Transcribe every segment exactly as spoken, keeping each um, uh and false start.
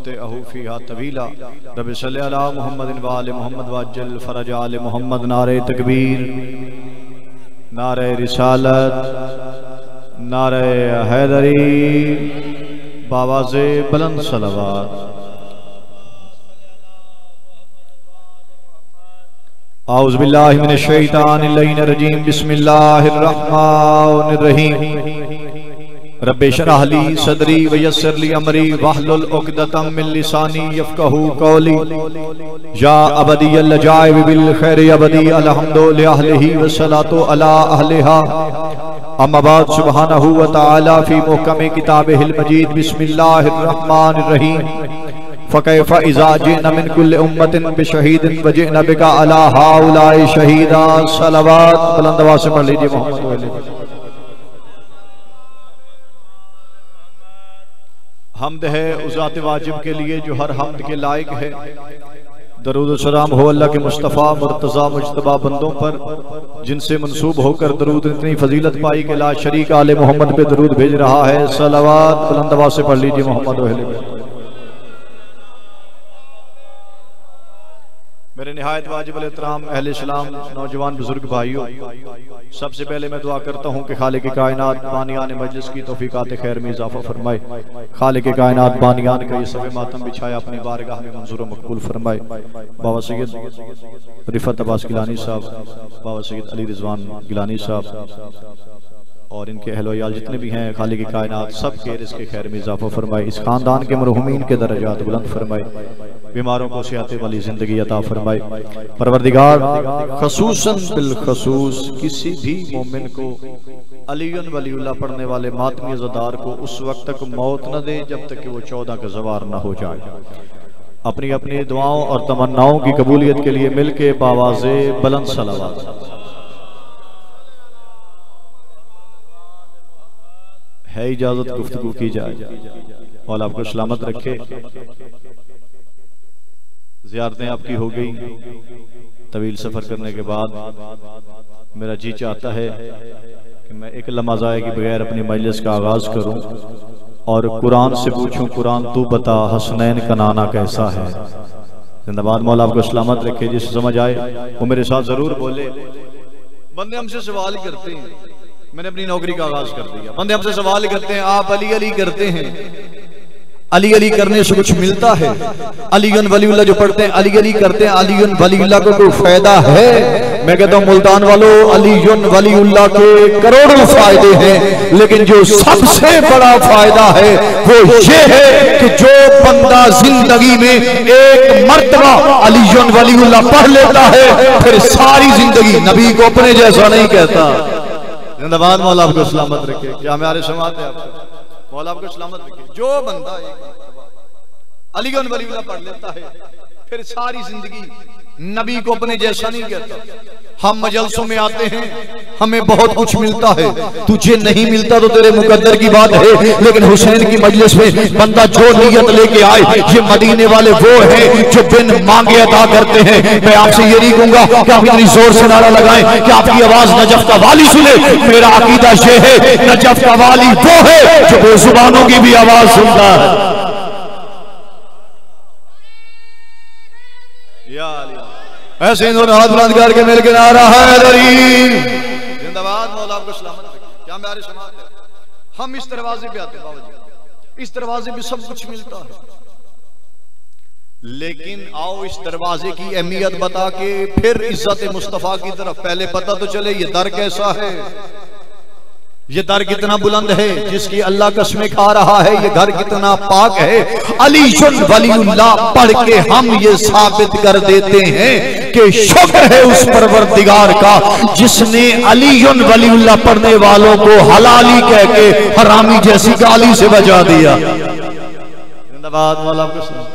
मत्तअहु फीहा तवीला rabbi सल्लि अला मुहम्मदिन व आलि मुहम्मद वअज्जिल फरज आलि मुहम्मद। नारे तकबीर, नारे रिसालत, नारे हैदरी, बावाज़े बुलंद सलावत। औज़ु बिल्लाहि मिनश शैतानिर रजीम, बिस्मिल्लाहिर रहमानिर रहीम। रब्बि शरह ली सदरी व यस्सिर ली अमरी वहलुल उक़दतम मिन लिसानी यफ़क़हू क़ौली। या अबदियल लजाइब बिल खैरि अबदी अलहम्दु लिअहलिही व सलातु अला अहलिहा। अम्मा बाद, सुब्हानहू व तआला फी मुहकम किताबिहिल मजीद, बिस्मिल्लाहिर रहमानिर रहीम। फ़कैफ़ इज़ा जि'ना मिन कुल्लि उम्मतिन बिशहीदिन व जि'ना बिका अला हाउलाइ शहीदा। सलावत बुलंद आवाज़ से पढ़ लीजिए मोहम्मद। हम्द है उस ज़ात वाजिब के लिए जो हर हम्द के लायक है। दरूद व सलाम हो अल्लाह के मुस्तफ़ा मुर्तज़ा मुज्तबा बंदों पर, जिनसे मंसूब होकर दरूद इतनी फजीलत पाई कि ला शरीक आले मोहम्मद पे दरूद भेज रहा है। सलावत बुलंद आवाज़ से पढ़ लीजिए मोहम्मद। मेरे निहायत वाजिब एहतराम अहले इस्लाम नौजवान बुजुर्ग भाइयों, सबसे पहले मैं दुआ करता हूँ कि खालिक कायनात बानियान मजलिस की तौफीकात खैर में इजाफा फरमाए। खालिक कायनात बानियान का ये सब मातम बिछाया अपनी बारगाह में मंजूर व मकबूल फरमाए। बाबा सैयद रिफत अब्बास गिलानी साहब, बाबा सैयद अली रिजवान गिलानी साहब और इनके अहल वयाल जितने भी हैं, खालिक कायनात सब के रिज़्क़ खैर में इजाफा फरमाए। इस खानदान के मरहूमीन के दर्जात बुलंद फरमाए, बीमारों को सेहत वाली जिंदगी अता फरमाए। परवरदिगार खसूसन बिल खसूस किसी भी मोमिन को अलीयुन वलीउल्लाह पढ़ने वाले मातमी ज़दार को उस वक्त तक मौत न दे जब तक कि वो चौदह का ज़वार न हो जाए। अपनी अपनी दुआओं और तमन्नाओं की कबूलियत के लिए मिल के बावाज़े बुलंद सलावत। है इजाजत गुफ्तगू की जाए। और आपको सलामत रखे। ज़ियारतें आपकी हो गई, तवील सफ़र करने के बाद मेरा जी चाहता है कि मैं एक लम्हा ज़ाया के बगैर अपनी मजलिस का आगाज़ करूं और कुरान से पूछूं, कुरान तू बता हसनैन का नाना कैसा है। जिंदाबाद। मौला आपको सलामत रखे। जिसे समझ आए वो मेरे साथ ज़रूर बोले। बंदे हमसे सवाल करते हैं, मैंने अपनी नौकरी का आगाज़ कर दिया। बंदे हमसे सवाल करते हैं, आप अली अली करते हैं, अली अली करने से कुछ मिलता है? अलीगन वलीउल्लाह जो पढ़ते हैं अली अली करते हैं, अलीगन वलीउल्लाह को कोई फायदा है? मैं कहता हूँ मुल्तान वालों, अलीगन वलीउल्लाह के करोड़ों फायदे हैं, लेकिन जो सबसे बड़ा फायदा है वो ये है कि जो बंदा जिंदगी में एक मर्तबा अलीगन वलीउल्लाह पढ़ लेता है, फिर सारी जिंदगी नबी को अपने जैसा नहीं कहता। जिंदाबाद। मौला आपको सलामत रखे। क्या हमारे समाज है आपको? मौला आपको सलामत रखे। जो बंदा अलीगन वलीउल्लाह पढ़ लेता है, फिर सारी जिंदगी नबी को अपने जैसा नहीं कहता। हम मजलसों में आते हैं, हमें बहुत कुछ मिलता है, तुझे नहीं मिलता तो तेरे मुकद्दर की बात है, लेकिन हुसैन की मजलिस में बंदा जो नियत लेके आए, ये मदीने वाले वो हैं जो बिन मांगे अता करते हैं। मैं आपसे ये नहीं कहूंगा कि आप इतनी जोर से नारा लगाएं कि आपकी आवाज नजफ का वाली सुने। मेरा अकीदा ये है, नजफ का वाली वो है जो बेजुबानों की भी आवाज सुनता है। ऐसे दोनों हाथ बुलंद करके मिल के नारा है जिंदाबाद। मौला आपको सलामत रखे। क्या मेरे समाज है? हम इस दरवाजे पे आते हैं बाबा जी, इस दरवाजे पे सब कुछ मिलता है, लेकिन आओ इस दरवाजे की अहमियत बता के फिर इज्जत मुस्तफा की तरफ पहले पता तो चले ये दर कैसा है, ये दर कितना बुलंद है जिसकी अल्लाह कसमें खा रहा है, ये घर कितना पाक है। अलीयुन वलीउल्लाह पढ़ के हम ये साबित कर देते हैं कि शुक्र है उस परवरदिगार का जिसने अलीयुन वलीउल्लाह पढ़ने वालों को हलाली कह के हरामी जैसी गाली से बचा दिया। जिंदाबाद। मौला आपको सलामत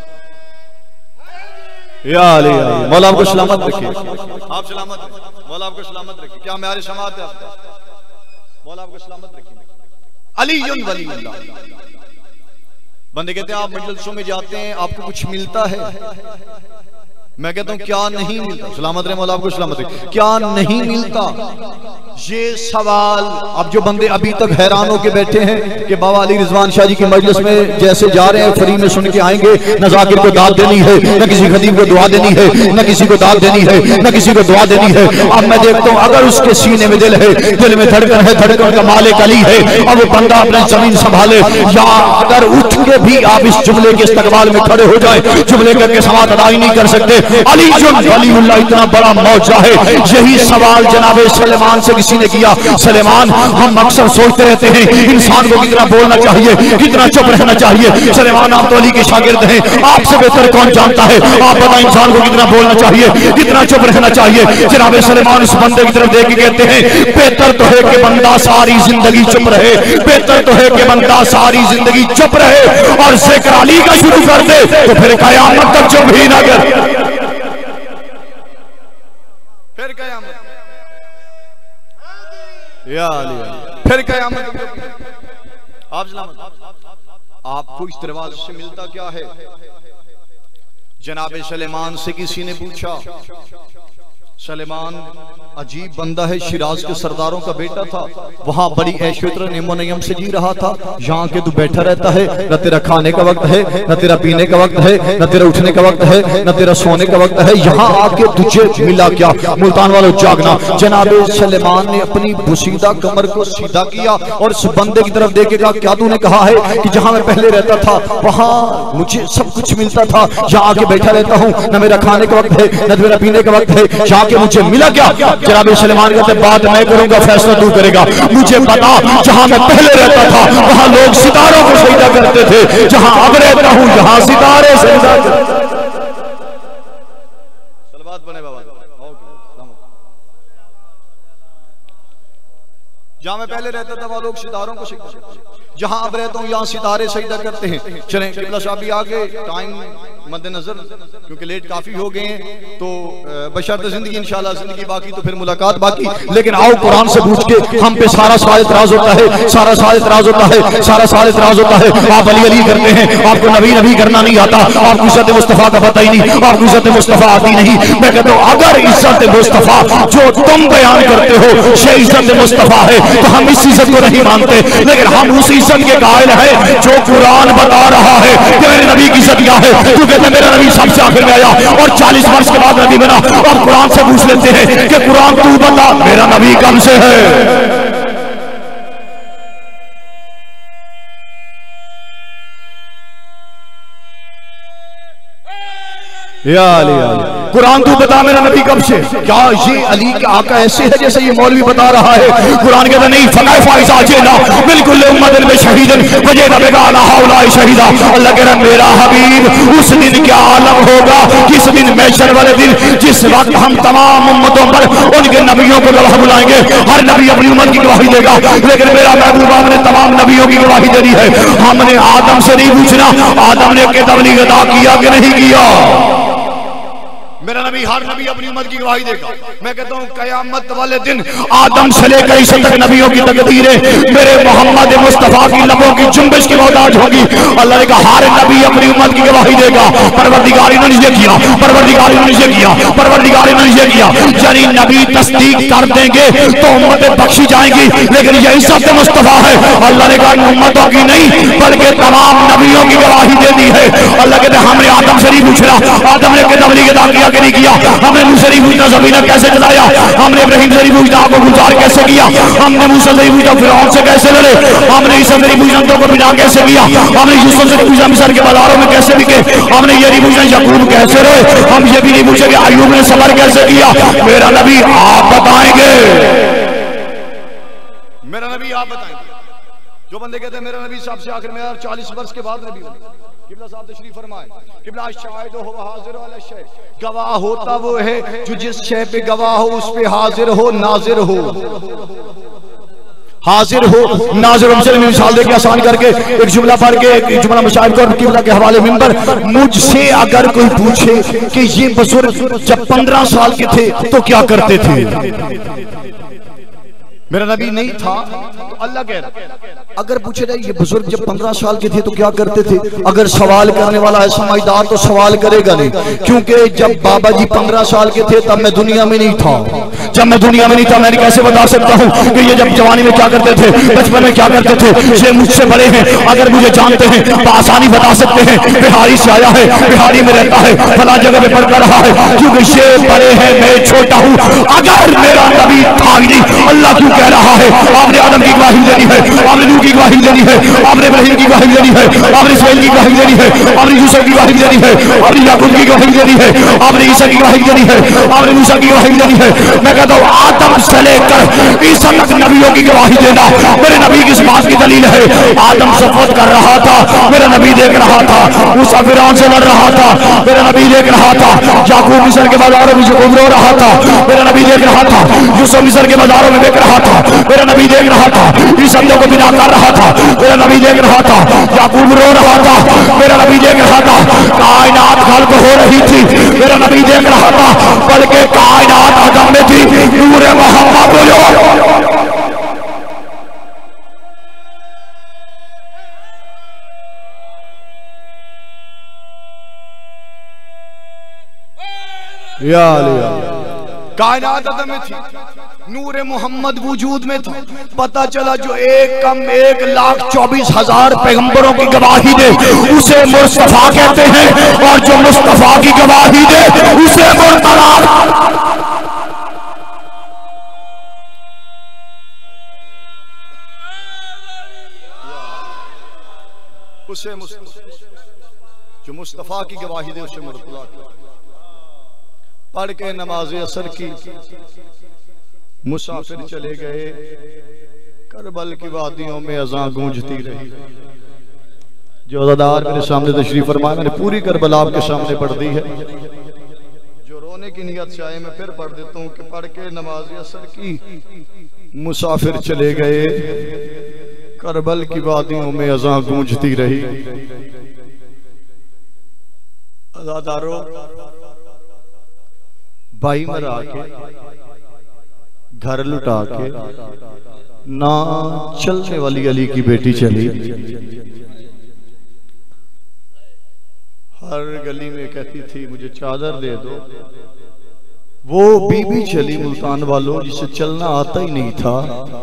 या अली, मौला आपको सलामत रखिए। आप सलामत, मौला आपको सलामत रखिए। क्या हमारे समाज है आपका? मौला आपको सलामत रखिए। अलीयुन वलीउल्लाह। बंदे कहते हैं आप मजलिसों में जाते हैं आपको कुछ मिलता है? मैं कहता हूं क्या नहीं मिलता, सलामत रहे मौला आपको सलामत रहे, क्या नहीं मिलता? ये सवाल अब जो बंदे अभी तक हैरान होके बैठे हैं कि बाबा अली रिजवान शाह जी की मजलिस में जैसे जा रहे हैं फ्री में सुन के आएंगे, न जाकिर को दाद देनी है, न किसी खतीब को दुआ देनी है, न किसी को दाद देनी है, न किसी को दुआ देनी है। अब मैं देखता हूँ अगर उसके सीने में दिल है, दिल में धड़कन है, धड़कन का मालिक अली है, अब वो बंदा अपनी जमीन संभाले, या अगर उठ के भी आप इस जुमले के इस्तकबाल में खड़े हो जाए, जुमले करके समात अदा ही नहीं कर सकते। अली जो वलीउल्लाह इतना बड़ा मौजा है। यही सवाल जनाब सलेमान से किसी ने किया, सलेमान हम अक्सर सोचते रहते हैं इंसान को कितना बोलना चाहिए, कितना चुप रहना चाहिए। सलेमान आप तो अली के शागिर्द हैं, आपसे बेहतर कौन जानता है, आप बताएं इंसान को कितना बोलना चाहिए, कितना चुप रहना चाहिए। जनाब सलेमान इस बंदे की तरफ देख के कहते हैं बेहतर तो है कि बंदा सारी जिंदगी चुप रहे, बेहतर तो है कि बंदा सारी जिंदगी चुप रहे और जिक्र अली का शुरू कर दे तो फिर कयामत तक चुप ही ना कर, फिर कयामत या अली, फिर कयामत। आप आपको इस दरवाजे से मिलता क्या है? जनाब सलेमान से किसी ने पूछा, सलेमान अजीब बंदा है, शिराज के सरदारों का बेटा था, वहां बड़ी ऐशो नेमो नयम से जी रहा था, यहाँ के तू बैठा रहता है, न तेरा खाने का वक्त है, न तेरा पीने का वक्त है, न तेरा उठने का वक्त है, न तेरा सोने का वक्त है, यहाँ आके तुझे मिला क्या? मुल्तान वालों जागना। जनाब सलेमान ने अपनी बुसीदा कमर को सीधा किया और उस बंदे की तरफ देख के कहा क्या तूने कहा है कि जहां मैं पहले रहता था वहां मुझे सब कुछ मिलता था, यहाँ आके बैठा रहता हूँ, न मेरा खाने का वक्त है, न मेरा पीने का वक्त है, यहाँ के मुझे मिला क्या? जनाब सलेमान कहते बात मैं करूंगा, फैसला तू करेगा। मुझे पता जहां मैं पहले रहता था वहां लोग सितारों को सजदा करते थे, जहां अब रहता हूं यहां सितारे सजदा करते। सलवात बने बाबा। जहां मैं पहले रहता था वहां लोग सितारों को सजदा करते थे, जहां अब रहता हूं यहां सितारे सजदा करते हैं। चलें किबला साहब भी आगे, टाइम मद्देनजर क्योंकि लेट काफी हो गए हैं, तो बशर्त जिंदगी इंशाल्लाह जिंदगी बाकी तो फिर मुलाकात बाकी। लेकिन आओ कुरान से पूछ के हम पे सारा साल इतराज होता है, सारा साल इतराज होता है, सारा साल इतराज होता है। आप अली अली करते हैं, आपको नबी नबी करना नहीं आता, आपको इज्जत मुस्तफा का पता ही नहीं, आपको इज्जत मुस्तफा आती नहीं। मैं कहता हूँ अगर इज्जत मुस्तफा जो तुम बयान करते हो ये इज्जत मुस्तफा है तो हम इस इज्जत को नहीं मानते, लेकिन हम उस इज्जत के कायल है जो कुरान बता रहा है कि मेरे नबी की इज्जत क्या है। तू कहते मेरा नबी सबसे आखिर में आया और चालीस वर्ष के बाद नबी बना, और कुरान से पूछ लेते हैं कि कुरान तू बता मेरा नबी कब से है? या अली अली कुरान तू बता मेरा नबी कब से? क्या ये अली का आका ऐसे है जैसे ये मौलवी बता रहा है? कुरान कहता नहीं, फकाए फाइजा जेना बिल्कुल उम्मतन में शहीदन वजे नबेगा ला हौला शहीदा। अल्लाह कह रहा मेरा हबीब उस दिन क्या आलम होगा, किस दिन महशर वाले दिन, जिस वक्त हम तमाम उम्मतों पर उनके नबियों को गवाह बुलाएंगे। हर नबी अपनी उम्मत की गवाही देगा, लेकिन मेरा महबूब हमने तमाम नबियों की गवाही देनी है। हमने आदम से नहीं पूछना आदम ने के तबलीग अदा किया कि नहीं किया, मेरा नबी हर नबी अपनी उम्मत की गवाही देगा। मैं कहता हूँ कयामत वाले दिन आदम से लेकर इस तक नबियों की तकदीरें मेरे मोहम्मद मुस्तफा की लबों की जुम्बिश की मोहताज होगी। अल्लाह ने कहा हर नबी अपनी उम्मत की गवाही देगा। परवरदिगार ने ये किया, परवरदिगार ने ये किया, परवरदिगार ने ये किया। यानी नबी तस्दीक कर देंगे तो उम्मतें बख्शी जाएंगी, लेकिन ये इज्जत मुस्तफा है। अल्लाह ने कहा उम्मतों की नहीं बल्कि तमाम नबियों की गवाही देनी है। अल्लाह कहते हमने आदम से नहीं पूछना आदम ने तबलीग अदा किया नहीं किया, हमने मूसा नहीं पूछना ज़मीना कैसे चलाया, हमने इब्राहिम से नहीं पूछना आपको गुजार कैसे किया, हमने मूसा से नहीं पूछना फिरौन से कैसे लड़े, हमने ईसा से नहीं पूछना तो को बिना कैसे किया, हमने यूसुफ से नहीं पूछना मिस्र के बाजारों में कैसे बिके, हमने ये नहीं पूछना याकूब कैसे रहे, हम ये भी नहीं पूछेंगे अय्यूब ने सबर कैसे किया। मेरा नबी आप बताएंगे, मेरा नबी आप बताएंगे। जो बंदे कहते हैं मेरा नबी साहब से आखिर में चालीस वर्ष के बाद नबी बने, किबला साहब तशरीफ फरमाए। किबला शाहिद हो हाजिर वाला शय, गवाह होता वो है जो जिस शय पे गवाह हो उस पे हाजिर हो नाजिर हो, हाजिर हो नाजिर हो। चलिए मिसाल देके आसान करके एक जुमला पढ़ के एक जुमला मशाइख को किबला के हवाले मिंबर। मुझसे अगर कोई पूछे कि ये बुजुर्ग जब पंद्रह साल के थे तो क्या करते थे, मेरा नबी नहीं था तो अल्लाह कह रहा। अगर पूछे जाए ये बुजुर्ग जब पंद्रह साल के थे तो क्या करते थे, अगर सवाल करने वाला है समझदार तो सवाल करेगा नहीं, क्योंकि जब बाबा जी पंद्रह साल के थे तब मैं दुनिया में नहीं था। जब मैं दुनिया में नहीं था मैं कैसे बता सकता हूँ कि ये जब जवानी में क्या करते थे, बचपन में क्या करते थे। ये मुझसे बड़े हैं, अगर मुझे जानते हैं तो आसानी बता सकते हैं। बिहारी से आया है, बिहारी में रहता है, फला जगह में पढ़ रहा है, क्योंकि ये बड़े हैं मैं छोटा हूँ। अगर मेरा नबी था नहीं, अल्लाह क्यों कह रहा है आपने आदम की गवाही देनी है, आपने नूह की गवाही देनी है, आपने इब्राहिम की गवाही देनी है, आपने इस्माइल की गवाही देनी है, आपने यूसुफ की गवाही देनी है, आपने याकूब की गवाही देनी है, आपने ईसा की गवाही देनी है, आपने मूसा की गवाही देनी है। मैं कहता हूँ आदम से लेकर ईसा तक नबियों की गवाही देना मेरे नबी की इस बात की दलील है। आदम सफर कर रहा था, मेरा नबी देख रहा था। मूसा फिरौन से लड़ रहा था, मेरा नबी देख रहा था। याकूब मिस्र के बाजारों में यूसुफ रो रहा था, मेरा नबी देख रहा था। यूसुफ मिस्र के बाजारों में देख रहा था, मेरा नबी देख रहा था। ईसा को बिना कर रहा था, मेरा नबी देख रहा था। याकूब रो रहा था, मेरा नबी देख रहा था। कायनात खल्क हो रही थी, मेरा नबी देख रहा था। बल्कि कायनात आदम में थी, नूर मोहम्मद बोलो। या कायनात आदम में थी, नूर मोहम्मद वजूद में था। पता चला जो एक कम एक लाख चौबीस हजार पैगंबरों की गवाही दे उसे मुस्तफा कहते हैं, और जो मुस्तफा की गवाही दे उसे मुर्तजा। उसे जो मुस्तफा की गवाही दे उसे मुर्तजा। पढ़ के नमाज असर की मुसाफिर चले गए, करबल की वादियों में अज़ां गूंजती रही। जो अज़ादार मेरे सामने तशरीफ फरमाए, मैंने पूरी करबला आपके सामने पढ़ दी है। जो रोने की नियत से आए मैं फिर पढ़ देता हूँ कि पढ़ के नमाज असर की मुसाफिर चले गए, करबल की वादियों में अज़ां गूंजती रही। अज़ादारों भाई मरा के घर लुटा के ना चलने वाली अली की बेटी चली। हर गली में कहती थी मुझे चादर दे दो। वो बीबी चली मुल्तान वालों जिसे चलना आता ही नहीं था।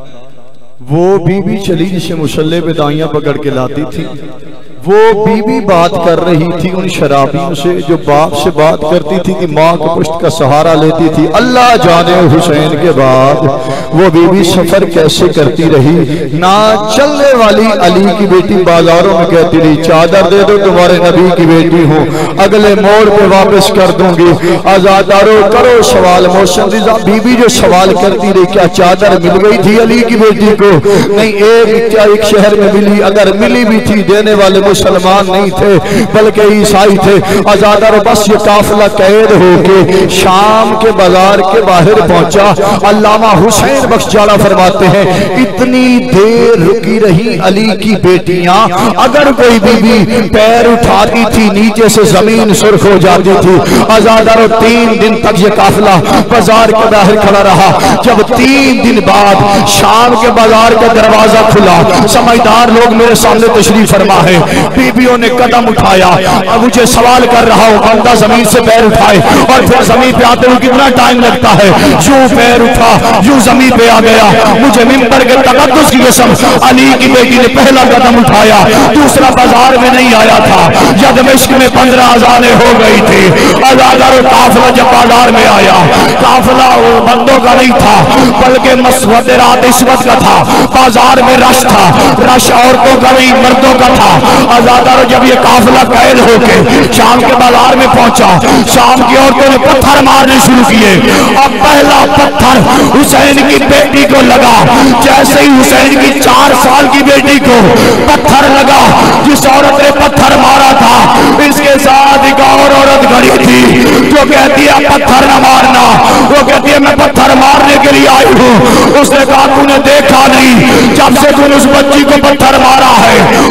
वो बीबी चली जिसे मुसल्ले पे दाइयां पकड़ के लाती थी। वो बीबी बात कर रही थी उन शराबियों से जो बाप से बात करती थी कि माँ के पुश्त का सहारा लेती थी। अल्लाह जाने हुसैन के बाद वो बीबी सफर कैसे करती रही। ना चलने वाली अली की बेटी बाजारों में कहती रही चादर दे दो तुम्हारे नबी की बेटी हूँ, अगले मोड़ पे वापस कर दूंगी। आजादारों करो सवाल। मौसम रिजा बीबी जो सवाल करती रही क्या चादर मिल गई थी अली की बेटी को? नहीं, एक एक शहर में मिली, अगर मिली भी थी देने वाले मुसलमान नहीं थे बल्कि ईसाई थे। आजादार बस ये काफिला कैद होके शाम के बाजार के बाहर पहुंचा। अल्लामा हुसैन बख्श जाला फरमाते हैं इतनी देर रुकी रही अली की बेटियां, अगर कोई बीबी पैर उठाती थी नीचे से जमीन सुर्ख हो जाती थी। आजादार तीन दिन तक ये काफिला बाजार के बाहर खड़ा रहा। जब तीन दिन बाद शाम के बाजार का दरवाजा खुला, समझदार लोग मेरे सामने तशरीफ फरमा है। बीबियों ने कदम उठाया। अब मुझे सवाल कर रहा हूँ बंदा जमीन से पैर उठाए और फिर जमीन पे आते हुए कितना टाइम लगता है। यूं पैर उठा यूं जमीन पे आ गया। मुझे मिंबर के तकद्दुस की कसम अली की बेटी ने पहला कदम उठाया, दूसरा बाजार में नहीं आया था। या दमिश्क में पंद्रह अज़ानें हो गई थी। अज़ादार काफिला जब बाजार में आया, काफिला बंदों का नहीं था बल्कि मसवद रात इस्मत का था। बाजार में रश था, रश औरतों का नहीं मर्दों का था। आजादार जब ये काफिला कैद होके शाम के बाजार में पहुंचा, शाम की औरतों ने पत्थर मारने शुरू किए। अब पहला पत्थर हुसैन की बेटी को लगा। जैसे ही हुसैन की चार साल की बेटी को पत्थर लगा, जिस औरत ने पत्थर मारा था इसके साथ एक और औरत खड़ी थी जो कहती है पत्थर न मारना। वो कहती है मैं पत्थर मारने के लिए आई हूँ। उसने कहा तूने देखा नहीं, जब से तूने उस बच्ची को पत्थर मारा है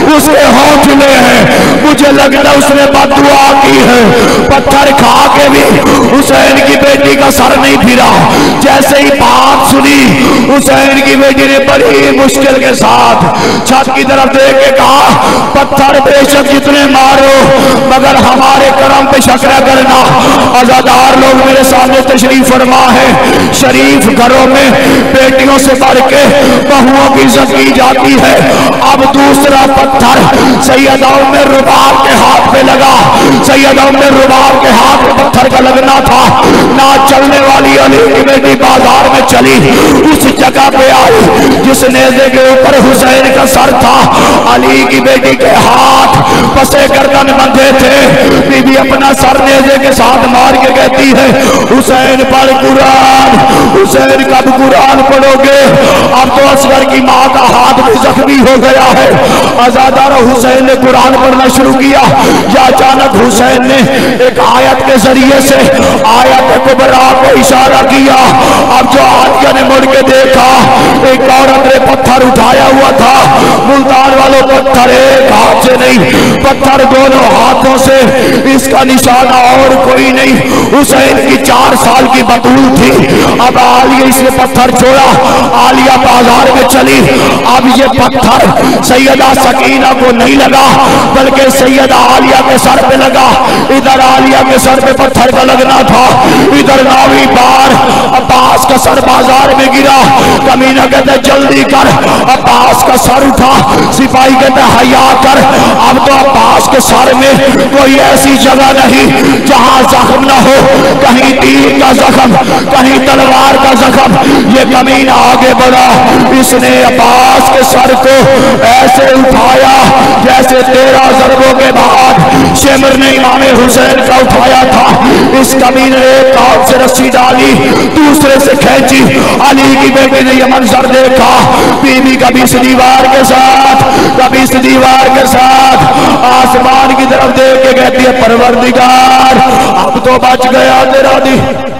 उसके हौसले हैं, मुझे लगता है उसने बददुआ की है। पत्थर खा के भी हुसैन की बेटी का सर नहीं फिरा। जैसे ही बात सुनी हुसैन की बेटी ने बड़ी मुश्किल के साथ छत की तरफ देख के कहा, पत्थर बेशक जितने मारो मगर हमारे करम पे शक न करना। आजादार लोग मेरे सामने तशरीफ फरमा है। शरीफ घरों में बेटियों से बढ़ के बहुओं की इज्जत की जाती है। अब दूसरा पत्थर सैयद उम्र रुबाब के हाथ पे लगा। सैयद उम्र रुबाब के हाथ में पत्थर का लगना था। ना चलने वाली अली की बेटी बाजार में चली, उस जगह पे आई जिस नेज़े के ऊपर हुसैन का सर था। अली की बेटी के हाथ पसे गर्दन बंधे थे। बीबी अपना सर नेज़े के साथ मार के कहती है, हुसैन पढ़ कुरान। हुसैन कब कुरान पढ़ोगे? अब तो असगर की माँ का हाथ भी जख्मी हो गया है। आजादार हुसैन ने कुरान पढ़ना शुरू किया। या अचानक हुसैन ने एक आयत के जरिए से आयत कुबरा को इशारा किया। अब जो आलिया ने मुड़ के देखा, एक औरत ने पत्थर उठाया हुआ था। मुल्तान वालों पत्थर एक हाथ से नहीं, पत्थर दोनों हाथों से। इसका निशाना और कोई नहीं, हुसैन की चार साल की बतूल थी। अब आलिया इसने पत्थर छोड़ा, आलिया बाजार में चली। अब ये पत्थर सैयदा सकीना को नहीं लगा बल्कि सैयदा आलिया के सर पे लगा। इधर आलिया के सर पे पत्थर का लगना था, इधर नावी बार अब्बास का सर बाजार में गिरा। कमीना कहते जल्दी कर, अब्बास का सर उठा। सिपाही कहते हया कर। अब तो अब्बास के सर में कोई ऐसी जगह नहीं जहां जख्म न हो, कहीं तीर का जख्म, कहीं तलवार का जख्म। ये कमीना आगे बढ़ा, इसने अब्बास के सर को ऐसे उठाया जैसे तेरह ज़रबों के बाद शेमर ने इमाम हुसैन का उठाया था। इस कमीने ने एक हाथ से रस्सी डाली, दूसरे से खींची। अली की बेटी ने यह मंजर देखा, बीबी कभी इस दीवार के साथ, कभी इस दीवार के साथ आसमान की तरफ देख के कहती है, परवरदिगार अब तो बच गया तेरा दी।